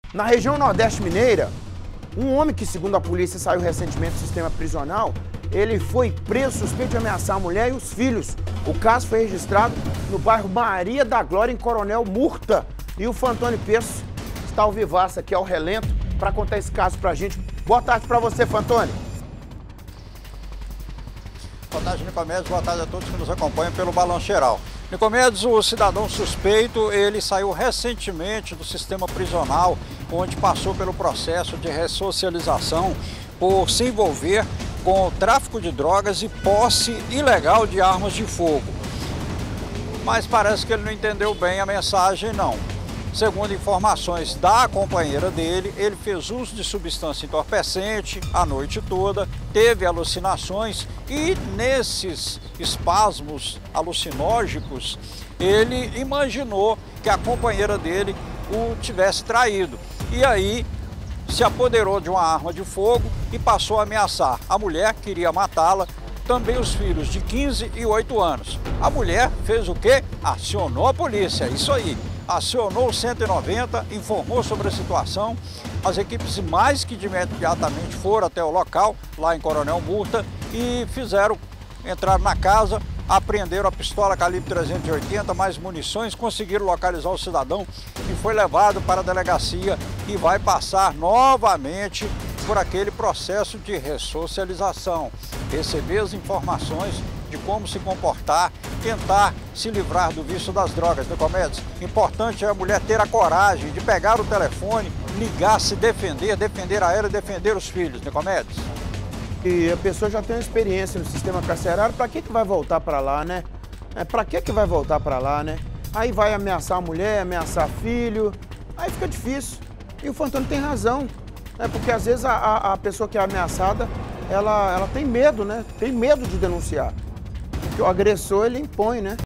Na região Nordeste Mineira, um homem que, segundo a polícia, saiu recentemente do sistema prisional, ele foi preso suspeito de ameaçar a mulher e os filhos. O caso foi registrado no bairro Maria da Glória, em Coronel Murta. E o Fantoni Peço está ao vivaço aqui ao relento para contar esse caso pra gente. Boa tarde para você, Fantoni. Boa tarde, Nicomedes. Boa tarde a todos que nos acompanham pelo Balanço Geral. Nicomedes, o cidadão suspeito, ele saiu recentemente do sistema prisional, onde passou pelo processo de ressocialização por se envolver com tráfico de drogas e posse ilegal de armas de fogo. Mas parece que ele não entendeu bem a mensagem, não. Segundo informações da companheira dele, ele fez uso de substância entorpecente a noite toda, teve alucinações e nesses espasmos alucinógicos, ele imaginou que a companheira dele o tivesse traído. E aí se apoderou de uma arma de fogo e passou a ameaçar. A mulher queria matá-la, também os filhos de 15 e 8 anos. A mulher fez o quê? Acionou a polícia, isso aí. Acionou o 190, informou sobre a situação. As equipes mais que imediatamente foram até o local, lá em Coronel Murta, e entraram na casa, apreenderam a pistola calibre 380, mais munições, conseguiram localizar o cidadão e foi levado para a delegacia e vai passar novamente por aquele processo de ressocialização, receber as informações de como se comportar, tentar se livrar do vício das drogas, Nicomedes. Importante é a mulher ter a coragem de pegar o telefone, ligar, se defender, defender a ela e defender os filhos, Nicomedes. E a pessoa já tem uma experiência no sistema carcerário, para que vai voltar para lá, né? Para que vai voltar para lá, né? Aí vai ameaçar a mulher, ameaçar filho, aí fica difícil. E o Fantoni tem razão, né? Porque às vezes a pessoa que é ameaçada, ela tem medo, né? Tem medo de denunciar. Porque o agressor, ele impõe, né?